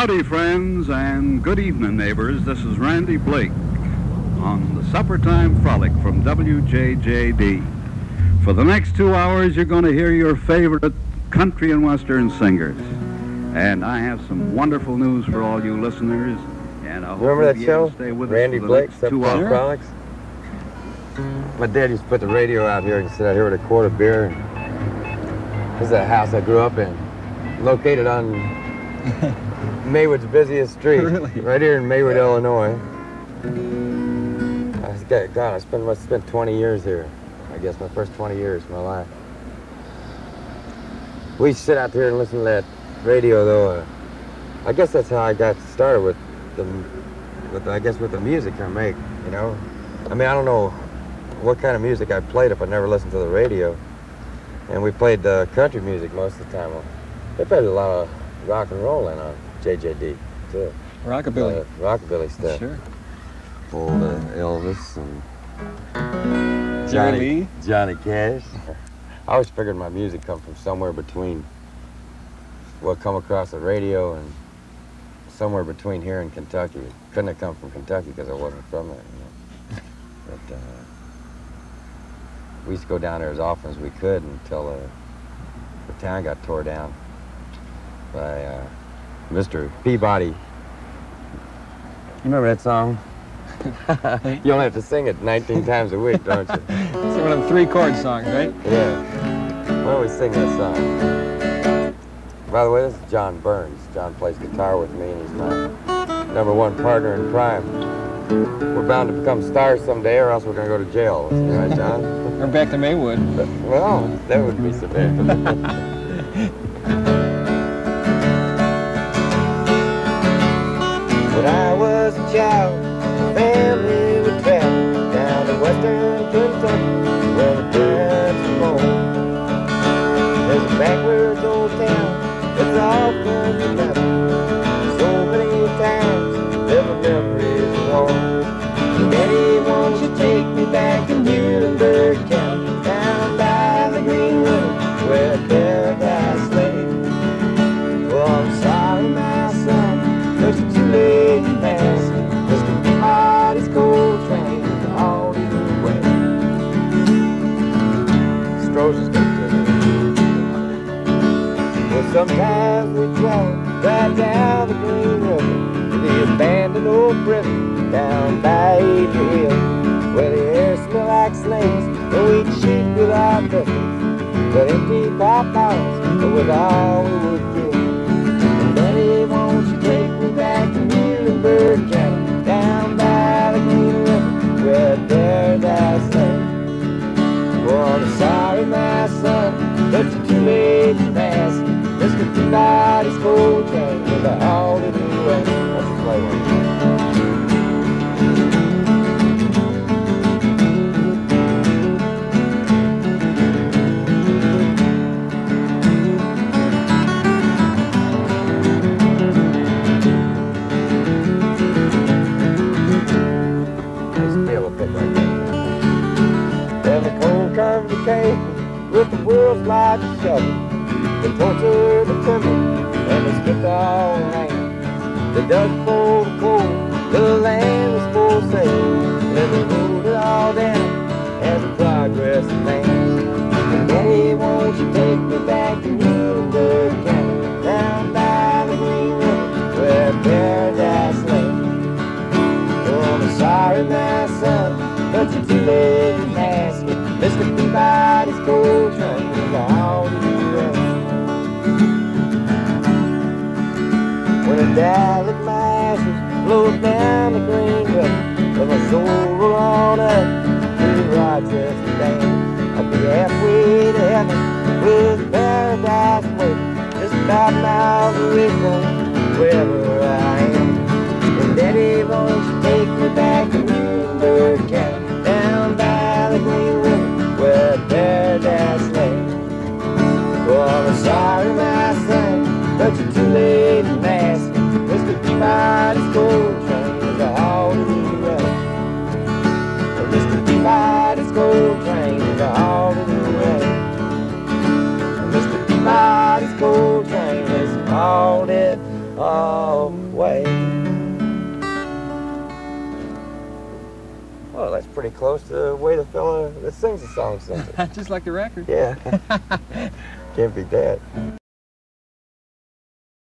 Howdy, friends, and good evening, neighbors. This is Randy Blake on the Supper Time Frolic from WJJD. For the next 2 hours, you're going to hear your favorite country and western singers. And I have some wonderful news for all you listeners. And I hope remember that show? Stay with Randy us for the Blake, next Supper 2 Time hours. Frolics. My dad used to put the radio out here and sit out here with a quart of beer. And this is a house I grew up in, located on Maywood's busiest street, Really? right here in Maywood, Illinois. God, I must have spent 20 years here. I guess my first 20 years of my life. We used to sit out there and listen to that radio, though. I guess that's how I got started with the music I make. You know, I mean, I don't know what kind of music I played if I never listened to the radio. And we played country music most of the time. They played a lot of rock and roll in on JJD, too. Rockabilly. Rockabilly stuff. Sure. Old Elvis and Jerry Lee. Johnny Cash. I always figured my music come from somewhere between what come across the radio and somewhere between here and Kentucky. It couldn't have come from Kentucky because I wasn't from there, you know. But we used to go down there as often as we could until the town got tore down by Mr. Peabody. You remember that song? You only have to sing it 19 times a week, don't you? It's one of them 3-chord songs, right? Yeah. Why don't we sing that song? By the way, this is John Burns. John plays guitar with me, and he's my #1 partner in crime. We're bound to become stars someday, or else we're going to go to jail. Right, John? Or back to Maywood. Well, that would be severe. When I was a child, family would travel down to western Kentucky where the parents were born. There's a backwoods old town that's often remembered. So many times, little memories warm. Daddy, won't you take me back to Muhlenberg County, down by the Green River where paradise lay? Oh, I'm sorry, my son, there's too late to pass. Mr. Peabody's coal train is all the way. Strollers go to well, sometimes we travel right down the Green River to the abandoned old prison down by Adrian, where the air smell like slings, and we eat sheep without biscuits, but empty pop bottles with all we would give. And Daddy, won't you take me back to Muhlenberg County, down by the Green River, where paradise lay? Oh, I'm sorry, my son, but you're too late to pass. Mr. Peabody's coal train with all the way. What's the play one? With the world's largest shovel, they tortured the timber and they stripped all the land. They dug for the coal, the land was for sale, and they ruled it all down as a progress man. And Daddy, won't you take me back to Muhlenberg County, down by the Green River where paradise lay? Oh, I'm sorry, my son, but you're too late to ask it. Mr. Peabody's coal train is all the way. When I die, let my ashes flow down the Green River, let my soul roll on up to the Rochester Dam. I'll be halfway to heaven with paradise waiting, just 5 miles away from wherever I am. And Daddy, won't you take me back to Muhlenberg County, down by the Green River where paradise lay? Oh, I'm sorry, my son, but you're too late to ask. Mr. Peabody's coal train is all the way. Mr. Peabody's coal train is all the way. Mr. Peabody's coal train is all the Oh, that's pretty close to the way the fella that sings the song sings it. Just like the record. Yeah. Can't beat that.